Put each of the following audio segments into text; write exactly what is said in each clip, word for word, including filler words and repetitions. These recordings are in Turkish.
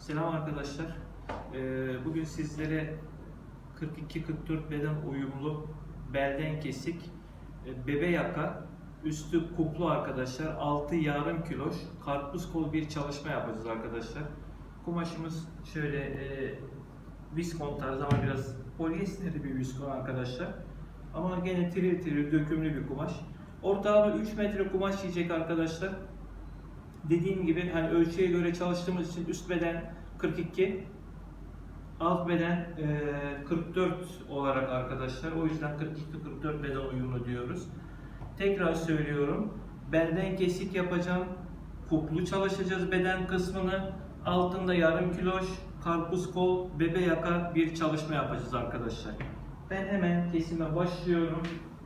Selam arkadaşlar. Ee, bugün sizlere kırk iki kırk dört beden uyumlu belden kesik e, bebe yaka üstü kuplu arkadaşlar, altı yarım kiloş karpuz kol bir çalışma yapacağız arkadaşlar. Kumaşımız şöyle e, viskon tarzı ama biraz polyesterli bir viskon arkadaşlar. Ama gene tiril tiril dökümlü bir kumaş. Ortalama üç metre kumaş yiyecek arkadaşlar. Dediğim gibi hani ölçüye göre çalıştığımız için üst beden kırk iki, alt beden e, kırk dört olarak arkadaşlar. O yüzden kırk iki kırk dört beden uyumlu diyoruz. Tekrar söylüyorum. Belden kesik yapacağım. Kuplu çalışacağız beden kısmını. Altında yarım kiloş karpuz kol bebe yaka bir çalışma yapacağız arkadaşlar. Ben hemen kesime başlıyorum.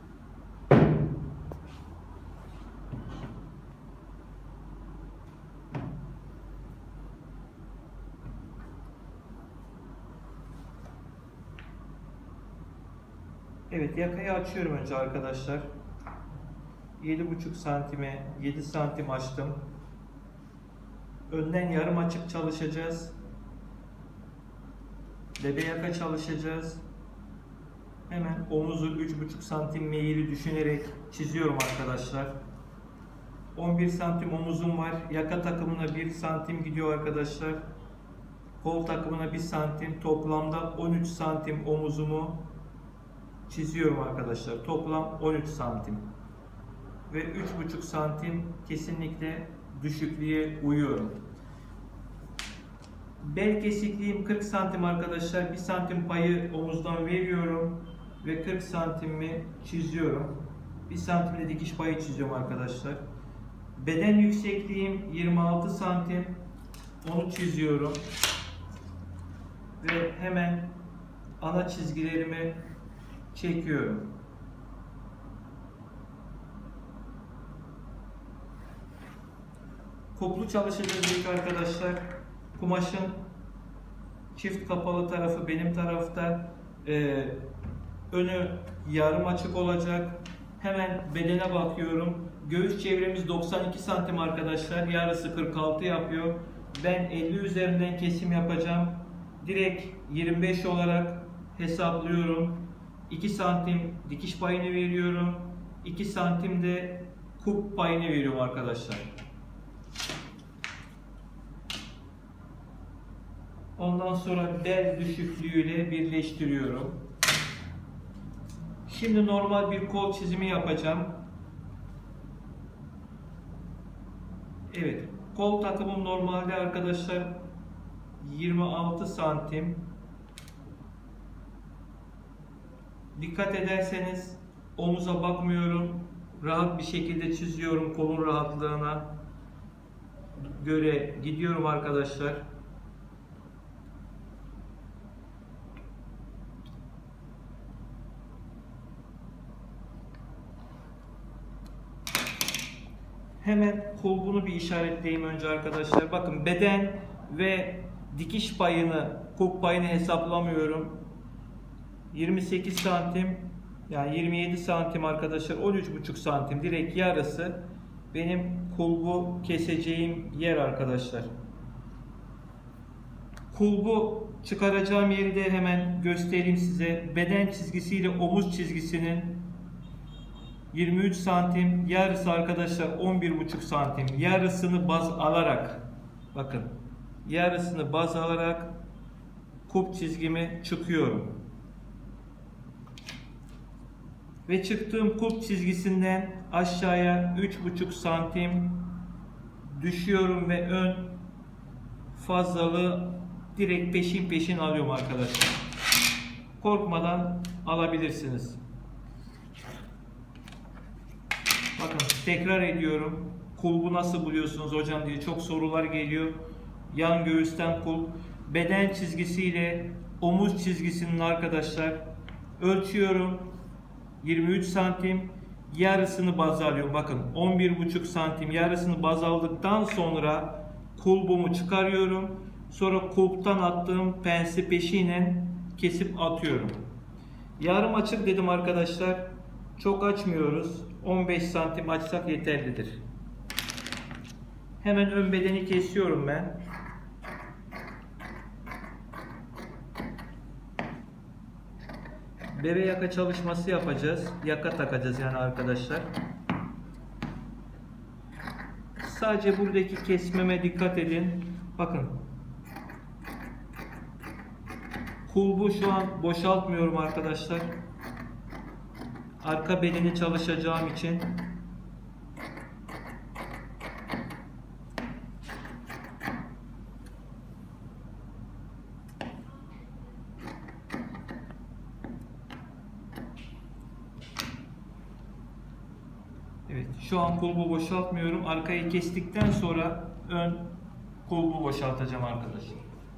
Evet, yakayı açıyorum önce arkadaşlar. yedi buçuk santime yedi santim açtım. Önden yarım açık çalışacağız. Bebe yaka çalışacağız. Hemen omuzu üç buçuk santim meyili düşünerek çiziyorum arkadaşlar. on bir santim omuzum var. Yaka takımına bir santim gidiyor arkadaşlar. Kol takımına bir santim. Toplamda on üç santim omuzumu çiziyorum arkadaşlar. Toplam on üç santim. Ve üç buçuk santim kesinlikle düşüklüğe uyuyorum. Bel kesikliğim kırk santim arkadaşlar. bir santim payı omuzdan veriyorum ve kırk santimi çiziyorum. bir santimde dikiş payı çiziyorum arkadaşlar. Beden yüksekliğim yirmi altı santim. Onu çiziyorum. Ve hemen ana çizgilerimi çekiyorum. Kuplu çalışacağız ilk arkadaşlar. Kumaşın çift kapalı tarafı benim tarafta. Ee, önü yarım açık olacak. Hemen bedene bakıyorum. Göğüs çevremiz doksan iki santim arkadaşlar. Yarısı kırk altı yapıyor. Ben elli üzerinden kesim yapacağım. Direkt yirmi beş olarak hesaplıyorum. iki santim dikiş payını veriyorum. iki santim de kup payını veriyorum arkadaşlar. Ondan sonra bel düşüklüğüyle birleştiriyorum. Şimdi normal bir kol çizimi yapacağım. Evet, kol takımım normalde arkadaşlar yirmi altı santim. Dikkat ederseniz omuza bakmıyorum. Rahat bir şekilde çiziyorum, kolun rahatlığına göre gidiyorum arkadaşlar. Hemen kulbunu bir işaretleyeyim önce arkadaşlar. Bakın beden ve dikiş payını, kulp payını hesaplamıyorum. yirmi sekiz santim, yani yirmi yedi santim arkadaşlar, on üç buçuk santim direkt yarısı benim kulbu keseceğim yer arkadaşlar. Kulbu çıkaracağım yeri de hemen göstereyim size. Beden çizgisiyle omuz çizgisinin yirmi üç santim, yarısı arkadaşlar on bir buçuk santim. Yarısını baz alarak, bakın yarısını baz alarak kulp çizgimi çıkıyorum. Ve çıktığım kulp çizgisinden aşağıya üç buçuk santim düşüyorum ve ön fazlalığı direkt peşin peşin alıyorum arkadaşlar. Korkmadan alabilirsiniz. Bakın tekrar ediyorum. Kulbu nasıl buluyorsunuz hocam diye çok sorular geliyor. Yan göğüsten kulp. Beden çizgisiyle omuz çizgisinin arkadaşlar ölçüyorum. yirmi üç santim. Yarısını baz alıyorum. Bakın on bir buçuk santim yarısını baz aldıktan sonra kulbumu çıkarıyorum. Sonra kulptan attığım pensi peşiyle kesip atıyorum. Yarım açık dedim arkadaşlar. Çok açmıyoruz. on beş santim açsak yeterlidir. Hemen ön bedeni kesiyorum ben. Bebe yaka çalışması yapacağız. Yaka takacağız yani arkadaşlar. Sadece buradaki kesmeme dikkat edin. Bakın. Kulbu şu an boşaltmıyorum arkadaşlar. Arka belini çalışacağım için. Evet, şu an kulbu boşaltmıyorum. Arkayı kestikten sonra ön kulbu boşaltacağım arkadaşlar.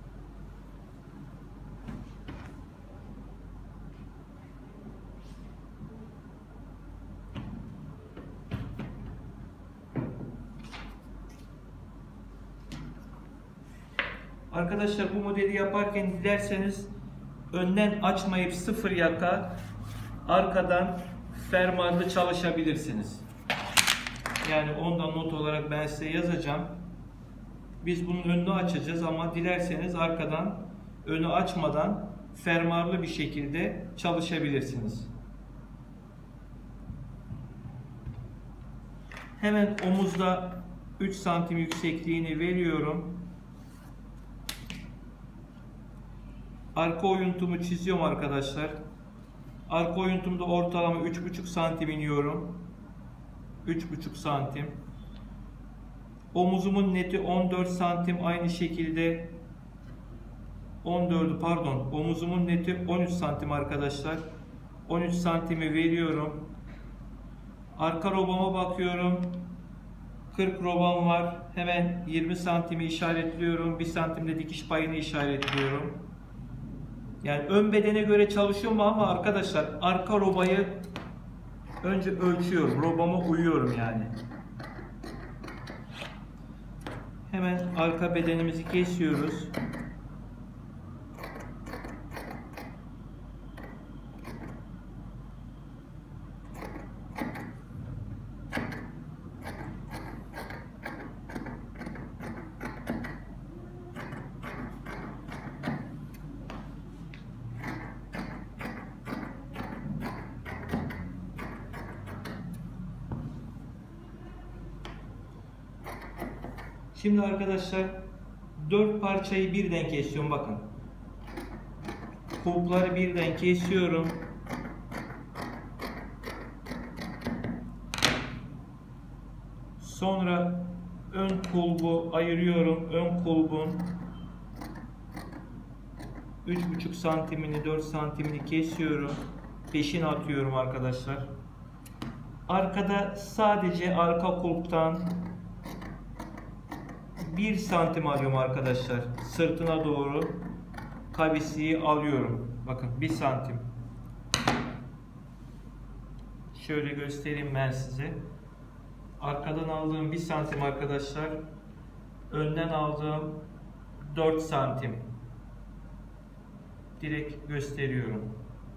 Arkadaşlar bu modeli yaparken dilerseniz önden açmayıp sıfır yaka, arkadan fermuarlı çalışabilirsiniz. Yani ondan not olarak ben size yazacağım. Biz bunun önünü açacağız ama dilerseniz arkadan önü açmadan fermuarlı bir şekilde çalışabilirsiniz. Hemen omuzda üç santim yüksekliğini veriyorum. Arka oyuntumu çiziyorum arkadaşlar. Arka oyuntumda ortalama üç buçuk santim iniyorum. üç buçuk santim. Omuzumun neti on dört santim, aynı şekilde on dördü pardon. Omuzumun neti on üç santim arkadaşlar. on üç santimi veriyorum. Arka robama bakıyorum. kırk robam var. Hemen yirmi santimi işaretliyorum. bir santimde dikiş payını işaretliyorum. Yani ön bedene göre çalışıyorum ama arkadaşlar arka robayı önce ölçüyorum. Robama uyuyorum yani. Hemen arka bedenimizi kesiyoruz. Şimdi arkadaşlar dört parçayı birden kesiyorum, bakın. Kulpları birden kesiyorum. Sonra ön kulbu ayırıyorum. Ön kulbun üç buçuk santimini, dört santimini kesiyorum. Peşine atıyorum arkadaşlar. Arkada sadece arka kulptan bir santim alıyorum arkadaşlar. Sırtına doğru kavisiyi alıyorum. Bakın bir santim. Şöyle göstereyim ben size. Arkadan aldığım bir santim arkadaşlar. Önden aldığım dört santim. Direkt gösteriyorum.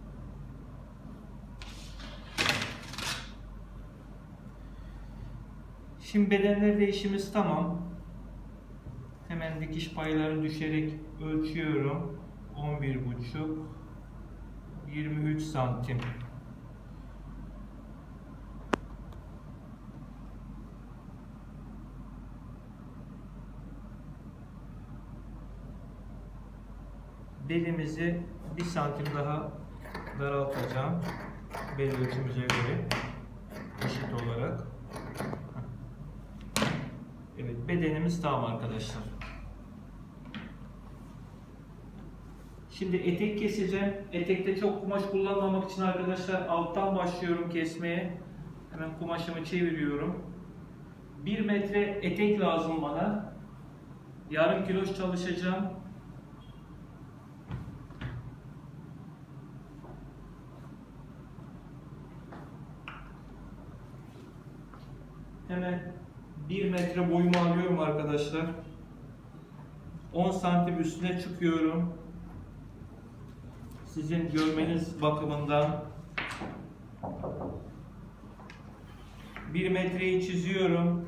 Şimdi bedenlerde işimiz tamam. Hemen dikiş paylarını düşerek ölçüyorum. on bir buçuk, yirmi üç santim. Belimizi bir santim daha daraltacağım. Bel ölçümüze göre eşit olarak. Evet, bedenimiz tamam arkadaşlar. Şimdi etek keseceğim. Etekte çok kumaş kullanmamak için arkadaşlar alttan başlıyorum kesmeye. Hemen kumaşımı çeviriyorum. bir metre etek lazım bana. Yarım kilo çalışacağım. Hemen bir metre boyumu alıyorum arkadaşlar. on santim üstüne çıkıyorum. Sizin görmeniz bakımından bir metreyi çiziyorum.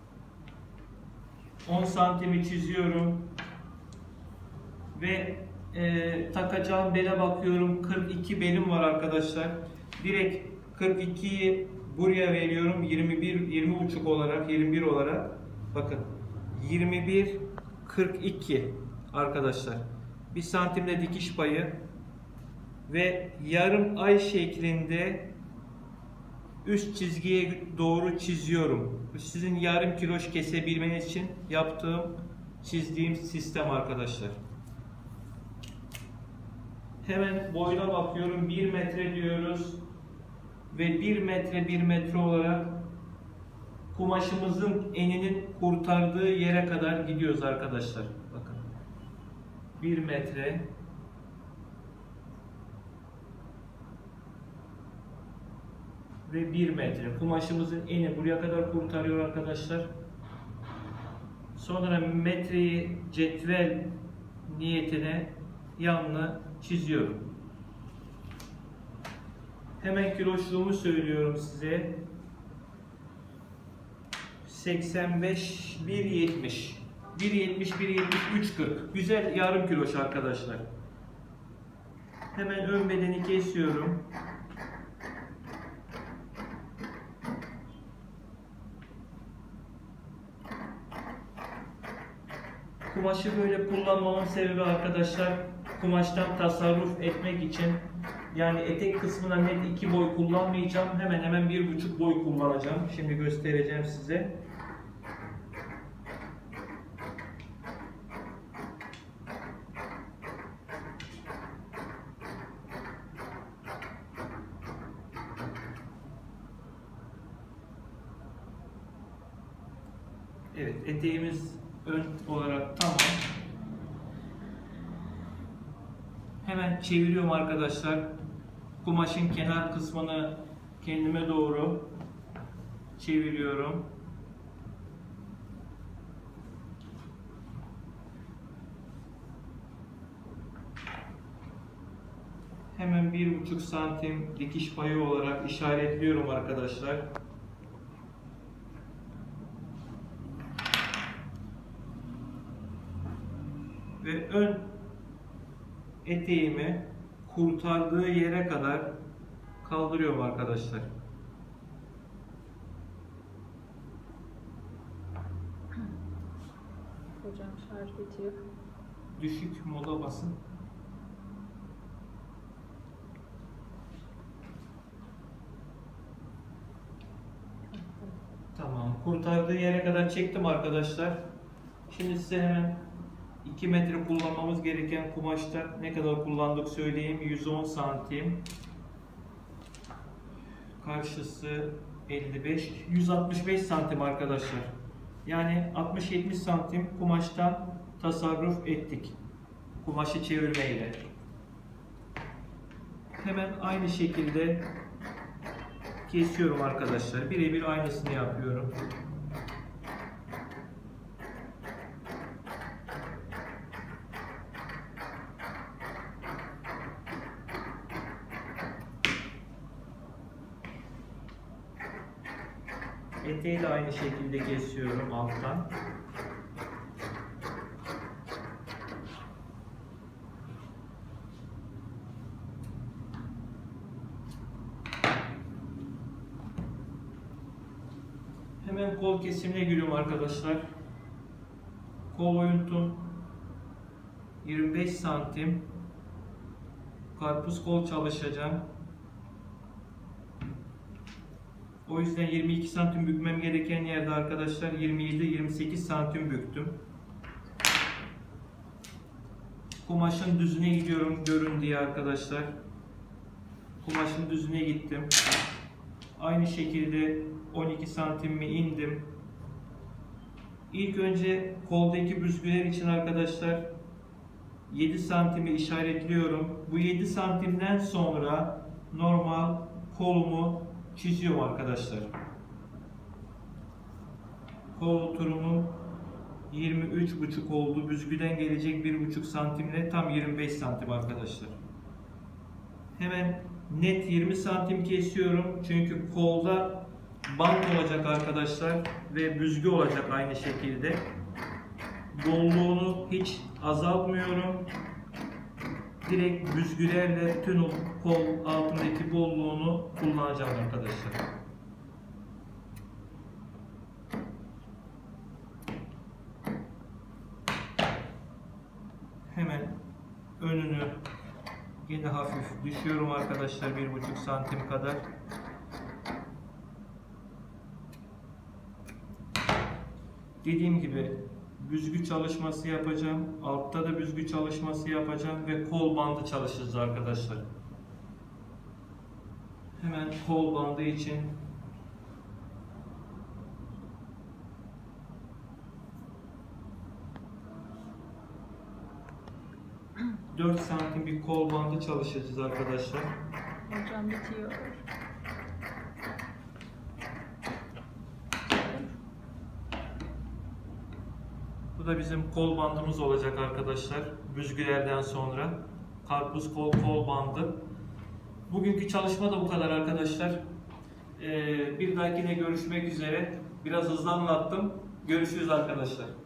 on santimi çiziyorum. Ve e, takacağım bele bakıyorum. kırk iki belim var arkadaşlar. Direkt kırk ikiyi buraya veriyorum. yirmi bir, yirmi buçuk olarak, yirmi bir olarak. Bakın. yirmi bir, kırk iki arkadaşlar. bir santimde dikiş payı ve yarım ay şeklinde üst çizgiye doğru çiziyorum. Sizin yarım kiloş kesebilmeniz için yaptığım, çizdiğim sistem arkadaşlar. Hemen boyuna bakıyorum. bir metre diyoruz. Ve bir metre bir metre olarak kumaşımızın eninin kurtardığı yere kadar gidiyoruz arkadaşlar. Bakın. bir metre ve bir metre. Kumaşımızın eni buraya kadar kurtarıyor arkadaşlar. Sonra metreyi cetvel niyetine yanına çiziyorum. Hemen kiloşluğumu söylüyorum size. seksen beş, bir yetmiş. bir yetmiş, bir yetmiş, üç kırk. Güzel yarım kiloş arkadaşlar. Hemen ön bedeni kesiyorum. Kumaşı böyle kullanmamın sebebi arkadaşlar, kumaştan tasarruf etmek için. Yani etek kısmına net iki boy kullanmayacağım. Hemen hemen bir buçuk boy kullanacağım. Şimdi göstereceğim size. Evet, eteğimiz ön olarak tamam. Hemen çeviriyorum arkadaşlar. Kumaşın kenar kısmını kendime doğru çeviriyorum. Hemen bir buçuk santim dikiş payı olarak işaretliyorum arkadaşlar. Ve ön eteğimi kurtardığı yere kadar kaldırıyorum arkadaşlar. Hocam şarj bitiyor. Düşük moda basın. Tamam. Kurtardığı yere kadar çektim arkadaşlar. Şimdi size hemen iki metre kullanmamız gereken kumaşta ne kadar kullandık söyleyeyim. yüz on santim. Karşısı elli beş. yüz altmış beş santim arkadaşlar. Yani altmış yetmiş santim kumaştan tasarruf ettik. Kumaşı çevirmeyle. Hemen aynı şekilde kesiyorum arkadaşlar. Birebir aynısını yapıyorum. Eteği de aynı şekilde kesiyorum alttan. Hemen kol kesimine giriyorum arkadaşlar. Kol oyuntum yirmi beş santim. Karpuz kol çalışacağım. O yüzden yirmi iki santim bükmem gereken yerde arkadaşlar yirmi yedi yirmi sekiz santim büktüm. Kumaşın düzüne gidiyorum görün diye arkadaşlar. Kumaşın düzüne gittim. Aynı şekilde on iki santimimi indim. İlk önce koldaki büzgüler için arkadaşlar yedi santimi işaretliyorum. Bu yedi santimden sonra normal kolumu çiziyorum arkadaşlar. Kol oturumum yirmi üç buçuk oldu. Büzgüden gelecek bir buçuk santimle tam yirmi beş santim arkadaşlar. Hemen net yirmi santim kesiyorum. Çünkü kolda bant olacak arkadaşlar ve büzgü olacak aynı şekilde. Bolluğunu hiç azaltmıyorum. direkt büzgülerle tünel kol altındaki bolluğunu kullanacağım arkadaşlar. Hemen önünü yine hafif düşüyorum arkadaşlar, bir buçuk santim kadar. Dediğim gibi büzgü çalışması yapacağım. Altta da büzgü çalışması yapacağım ve kol bandı çalışacağız arkadaşlar. Hemen kol bandı için dört santim bir kol bandı çalışacağız arkadaşlar. Hocam bitiyor. Bu da bizim kol bandımız olacak arkadaşlar. Büzgülerden sonra karpuz kol kol bandı. Bugünkü çalışma da bu kadar arkadaşlar. Ee, bir dahakine görüşmek üzere. Biraz hızlı anlattım. Görüşürüz arkadaşlar.